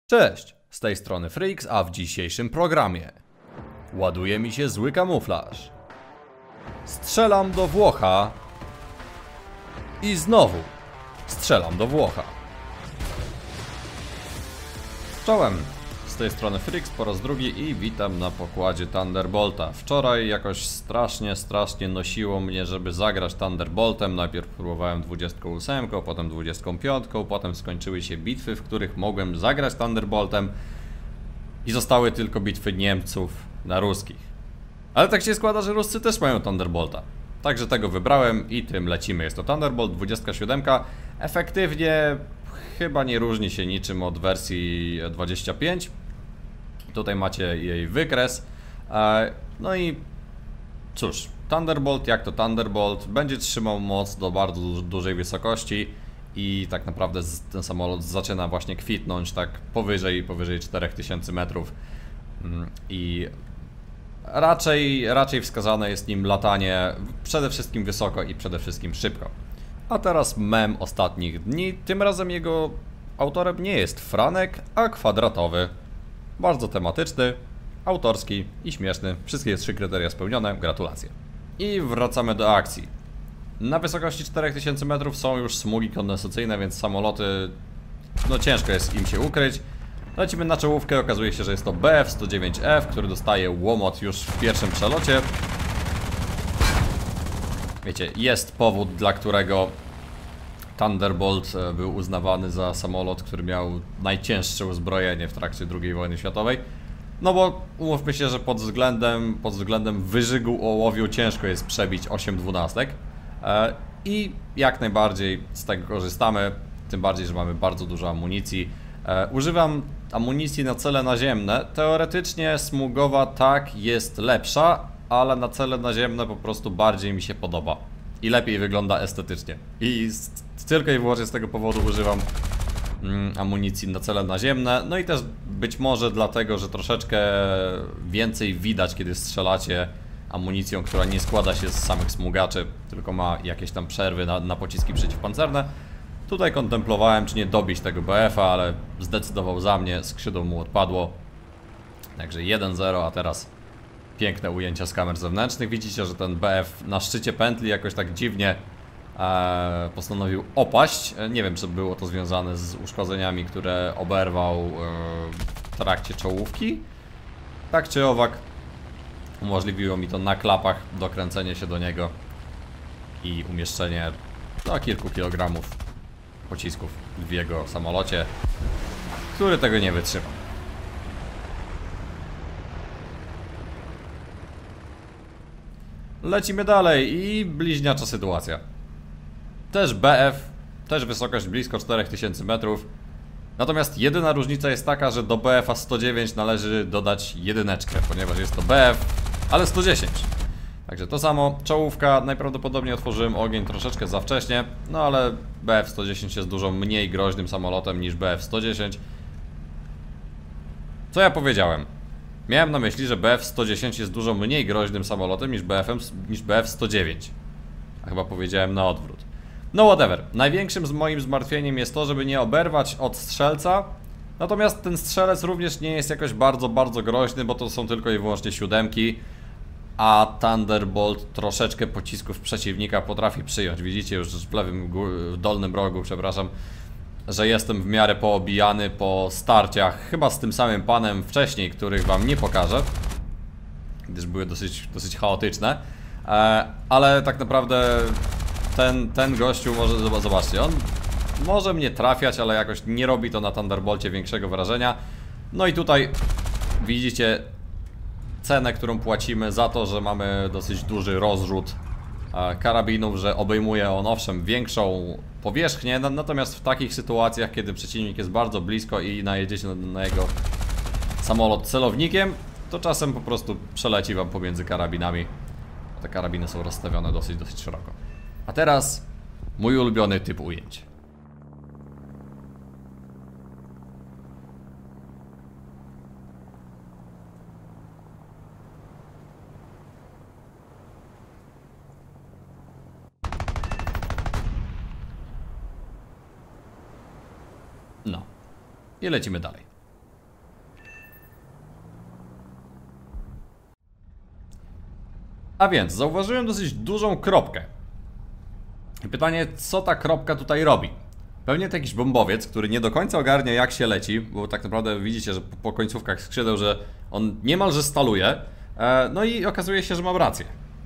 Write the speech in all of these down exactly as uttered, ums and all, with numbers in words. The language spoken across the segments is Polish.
Cześć, z tej strony Freaks, a w dzisiejszym programie ładuje mi się zły kamuflaż. Strzelam do Włocha i znowu strzelam do Włocha. Czołem, z tej strony Freaks po raz drugi i witam na pokładzie Thunderbolta. Wczoraj jakoś strasznie, strasznie nosiło mnie, żeby zagrać Thunderboltem. Najpierw próbowałem dwudziestką ósemką, potem dwudziestką piątką, potem skończyły się bitwy, w których mogłem zagrać Thunderboltem i zostały tylko bitwy Niemców na ruskich. Ale tak się składa, że Ruscy też mają Thunderbolta. Także tego wybrałem i tym lecimy. Jest to Thunderbolt dwudziestka siedem. Efektywnie chyba nie różni się niczym od wersji dwudziestej piątej. Tutaj macie jej wykres. No i cóż, Thunderbolt jak to Thunderbolt będzie trzymał moc do bardzo dużej wysokości i tak naprawdę ten samolot zaczyna właśnie kwitnąć tak powyżej, powyżej czterech tysięcy metrów i raczej, raczej wskazane jest nim latanie przede wszystkim wysoko i przede wszystkim szybko. A teraz mem ostatnich dni, tym razem jego autorem nie jest Franek, a kwadratowy. Bardzo tematyczny, autorski i śmieszny. Wszystkie trzy kryteria spełnione, gratulacje. I wracamy do akcji. Na wysokości czterech tysięcy metrów są już smugi kondensacyjne, więc samoloty, no ciężko jest im się ukryć. Lecimy na czołówkę, okazuje się, że jest to B F sto dziewięć F, który dostaje łomot już w pierwszym przelocie. Wiecie, jest powód, dla którego Thunderbolt był uznawany za samolot, który miał najcięższe uzbrojenie w trakcie drugiej wojny światowej. No bo umówmy się, że pod względem, pod względem wyżygu ołowiu ciężko jest przebić osiem dwunastek. I jak najbardziej z tego korzystamy, tym bardziej, że mamy bardzo dużo amunicji. Używam amunicji na cele naziemne. Teoretycznie smugowa tak jest lepsza, ale na cele naziemne po prostu bardziej mi się podoba i lepiej wygląda estetycznie. I tylko i wyłącznie z tego powodu używam mm, amunicji na cele naziemne. No i też być może dlatego, że troszeczkę więcej widać, kiedy strzelacie amunicją, która nie składa się z samych smugaczy, tylko ma jakieś tam przerwy na, na pociski przeciwpancerne. Tutaj kontemplowałem, czy nie dobić tego B F a, ale zdecydował za mnie, skrzydło mu odpadło. Także jeden zero, a teraz piękne ujęcia z kamer zewnętrznych. Widzicie, że ten B F na szczycie pętli jakoś tak dziwnie e, postanowił opaść. Nie wiem, czy było to związane z uszkodzeniami, które oberwał e, w trakcie czołówki. Tak czy owak, umożliwiło mi to na klapach dokręcenie się do niego i umieszczenie no, kilku kilogramów pocisków w jego samolocie, który tego nie wytrzymał. Lecimy dalej i bliźniacza sytuacja. Też B F, też wysokość blisko czterech tysięcy metrów. Natomiast jedyna różnica jest taka, że do B F a sto dziewięć należy dodać jedyneczkę, ponieważ jest to B F, ale sto dziesięć. Także to samo, czołówka, najprawdopodobniej otworzyłem ogień troszeczkę za wcześnie, no ale B F sto dziesięć jest dużo mniej groźnym samolotem niż B F sto dziesięć. Co ja powiedziałem? Miałem na myśli, że B F sto dziesięć jest dużo mniej groźnym samolotem niż B F, niż B F sto dziewięć. A chyba powiedziałem na odwrót. No whatever. Największym z moim zmartwieniem jest to, żeby nie oberwać od strzelca. Natomiast ten strzelec również nie jest jakoś bardzo, bardzo groźny, bo to są tylko i wyłącznie siódemki. A Thunderbolt troszeczkę pocisków przeciwnika potrafi przyjąć. Widzicie już w lewym, w dolnym rogu, przepraszam, że jestem w miarę poobijany po starciach, chyba z tym samym panem wcześniej, których wam nie pokażę, gdyż były dosyć, dosyć chaotyczne, e, ale tak naprawdę ten, ten gościu może, zobaczcie, on może mnie trafiać, ale jakoś nie robi to na Thunderbolcie większego wrażenia. No i tutaj widzicie cenę, którą płacimy za to, że mamy dosyć duży rozrzut karabinów, że obejmuje on owszem większą powierzchnię, natomiast w takich sytuacjach, kiedy przeciwnik jest bardzo blisko i najedziecie na, na jego samolot celownikiem, to czasem po prostu przeleci wam pomiędzy karabinami. Te karabiny są rozstawione dosyć, dosyć szeroko. A teraz mój ulubiony typ ujęć. No. I lecimy dalej. A więc zauważyłem dosyć dużą kropkę. I pytanie, co ta kropka tutaj robi? Pewnie to jakiś bombowiec, który nie do końca ogarnia, jak się leci, bo tak naprawdę widzicie, że po końcówkach skrzydeł, że on niemalże staluje. No i okazuje się, że mam rację.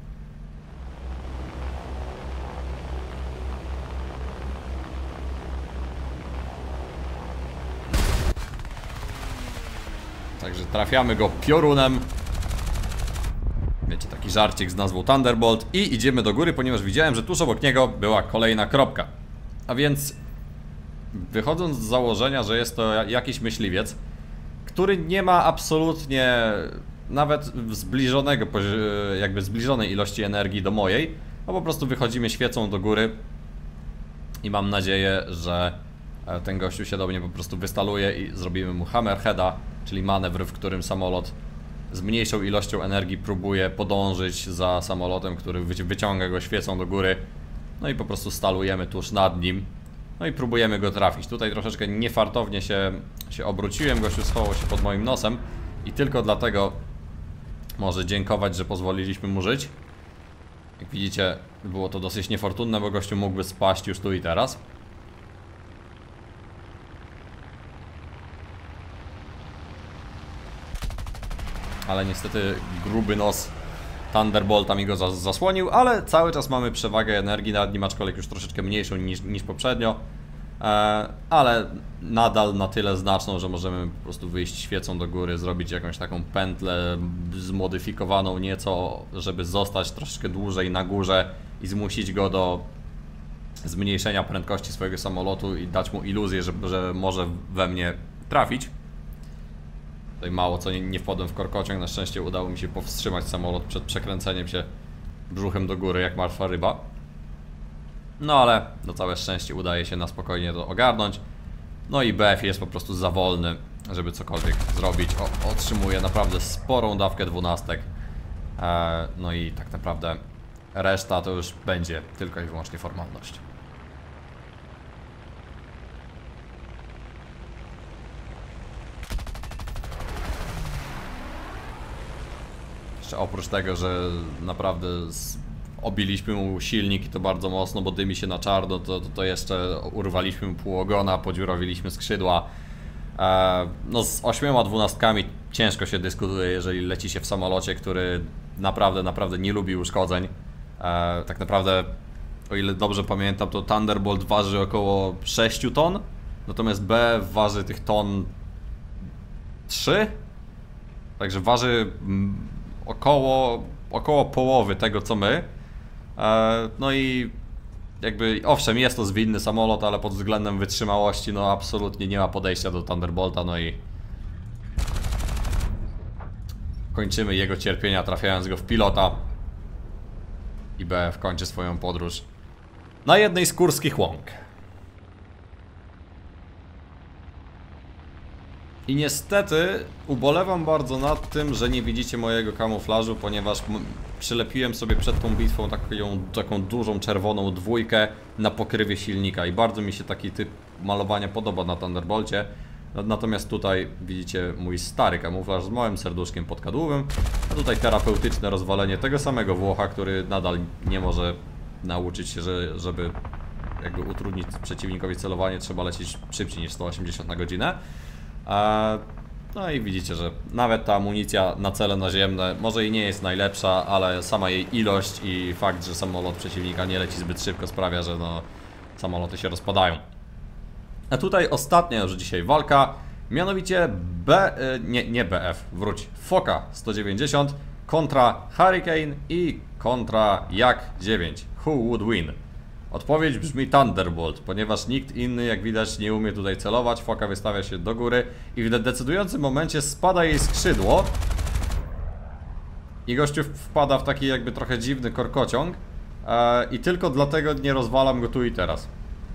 Także trafiamy go piorunem. Wiecie, taki żarcik z nazwą Thunderbolt. I idziemy do góry, ponieważ widziałem, że tuż obok niego była kolejna kropka. A więc wychodząc z założenia, że jest to jakiś myśliwiec, który nie ma absolutnie nawet zbliżonego, jakby zbliżonej ilości energii do mojej, no po prostu wychodzimy świecą do góry i mam nadzieję, że ten gościu się do mnie po prostu wystaluje i zrobimy mu hammerheada, czyli manewr, w którym samolot z mniejszą ilością energii próbuje podążyć za samolotem, który wyciąga go świecą do góry. No i po prostu stalujemy tuż nad nim. No i próbujemy go trafić. Tutaj troszeczkę niefartownie się, się obróciłem, gościu schował się pod moim nosem i tylko dlatego może dziękować, że pozwoliliśmy mu żyć. Jak widzicie, było to dosyć niefortunne, bo gościu mógłby spaść już tu i teraz. Ale niestety gruby nos Thunderbolta mi go zas zasłonił, ale cały czas mamy przewagę energii nad nim, aczkolwiek już troszeczkę mniejszą niż, niż poprzednio. E, ale nadal na tyle znaczną, że możemy po prostu wyjść świecą do góry, zrobić jakąś taką pętlę zmodyfikowaną nieco, żeby zostać troszeczkę dłużej na górze i zmusić go do zmniejszenia prędkości swojego samolotu i dać mu iluzję, że, że może we mnie trafić. Tutaj mało co nie, nie wpadłem w korkociąg, na szczęście udało mi się powstrzymać samolot przed przekręceniem się brzuchem do góry jak martwa ryba. No ale na całe szczęście udaje się na spokojnie to ogarnąć. No i B F jest po prostu za wolny, żeby cokolwiek zrobić. O, otrzymuje naprawdę sporą dawkę dwunastek. Eee, no i tak naprawdę reszta to już będzie tylko i wyłącznie formalność. Oprócz tego, że naprawdę obiliśmy mu silnik i to bardzo mocno, bo dymi się na czarno, to, to, to jeszcze urwaliśmy mu pół ogona, podziurawiliśmy skrzydła. E, no z ośmioma dwunastkami ciężko się dyskutuje, jeżeli leci się w samolocie, który naprawdę, naprawdę nie lubi uszkodzeń. E, tak naprawdę, o ile dobrze pamiętam, to Thunderbolt waży około sześć ton, natomiast B waży tych ton trzy. Także waży Około, około połowy tego co my. e, No i jakby owszem jest to zwinny samolot, ale pod względem wytrzymałości no absolutnie nie ma podejścia do Thunderbolta. No i kończymy jego cierpienia trafiając go w pilota. I B F kończy swoją podróż na jednej z kurskich łąk. I niestety ubolewam bardzo nad tym, że nie widzicie mojego kamuflażu, ponieważ przylepiłem sobie przed tą bitwą taką, taką dużą czerwoną dwójkę na pokrywie silnika i bardzo mi się taki typ malowania podoba na Thunderbolcie. Natomiast tutaj widzicie mój stary kamuflaż z małym serduszkiem podkadłowym, a tutaj terapeutyczne rozwalenie tego samego Włocha, który nadal nie może nauczyć się, że, żeby jakby utrudnić przeciwnikowi celowanie, trzeba lecieć szybciej niż sto osiemdziesiąt na godzinę. No i widzicie, że nawet ta amunicja na cele naziemne może i nie jest najlepsza, ale sama jej ilość i fakt, że samolot przeciwnika nie leci zbyt szybko sprawia, że no, samoloty się rozpadają. A tutaj ostatnia już dzisiaj walka, mianowicie B, nie, nie B F, wróć, Foka sto dziewięćdziesiąt kontra Hurricane i kontra Jak dziewięć. Who would win? Odpowiedź brzmi Thunderbolt, ponieważ nikt inny, jak widać, nie umie tutaj celować. Foka wystawia się do góry i w decydującym momencie spada jej skrzydło i gościu wpada w taki jakby trochę dziwny korkociąg e, i tylko dlatego nie rozwalam go tu i teraz.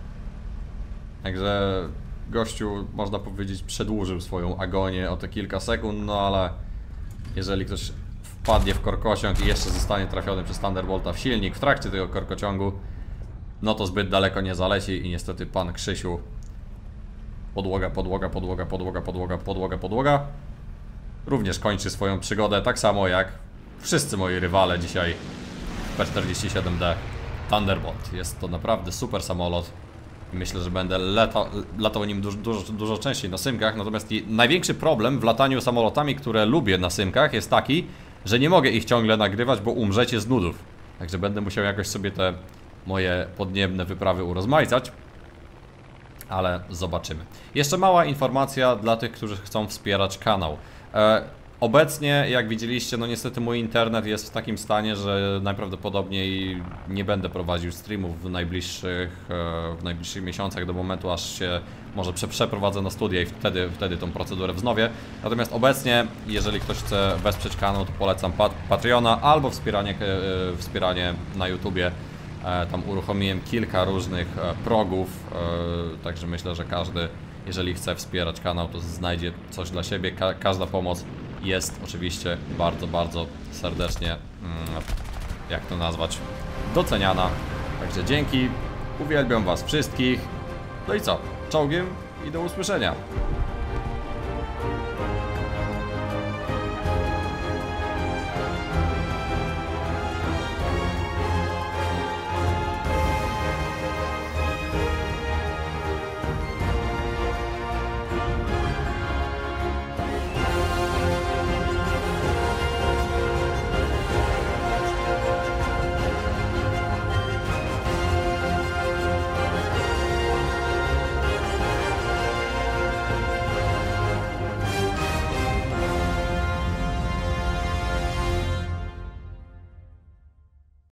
Także gościu, można powiedzieć, przedłużył swoją agonię o te kilka sekund, no ale jeżeli ktoś wpadnie w korkociąg i jeszcze zostanie trafiony przez Thunderbolta w silnik w trakcie tego korkociągu, no to zbyt daleko nie zaleci i niestety pan Krzysiu podłoga, podłoga, podłoga, podłoga, podłoga, podłoga, podłoga również kończy swoją przygodę, tak samo jak wszyscy moi rywale dzisiaj w P czterdzieści siedem D Thunderbolt. Jest to naprawdę super samolot. Myślę, że będę lata, latał nim dużo, dużo, dużo częściej na symkach. Natomiast największy problem w lataniu samolotami, które lubię na symkach, jest taki, że nie mogę ich ciągle nagrywać, bo umrzecie z nudów. Także będę musiał jakoś sobie te moje podniebne wyprawy urozmaicać. Ale zobaczymy. Jeszcze mała informacja dla tych, którzy chcą wspierać kanał. E, obecnie, jak widzieliście, no niestety mój internet jest w takim stanie, że najprawdopodobniej nie będę prowadził streamów w najbliższych, e, w najbliższych miesiącach, do momentu aż się może prze przeprowadzę na studia i wtedy, wtedy tą procedurę wznowię. Natomiast obecnie, jeżeli ktoś chce wesprzeć kanał, to polecam pat Patreona albo wspieranie, e, wspieranie na YouTubie. Tam uruchomiłem kilka różnych progów, także myślę, że każdy, jeżeli chce wspierać kanał, to znajdzie coś dla siebie. Ka każda pomoc jest oczywiście bardzo, bardzo serdecznie, jak to nazwać, doceniana. Także dzięki, uwielbiam was wszystkich. No i co? Czołgiem i do usłyszenia.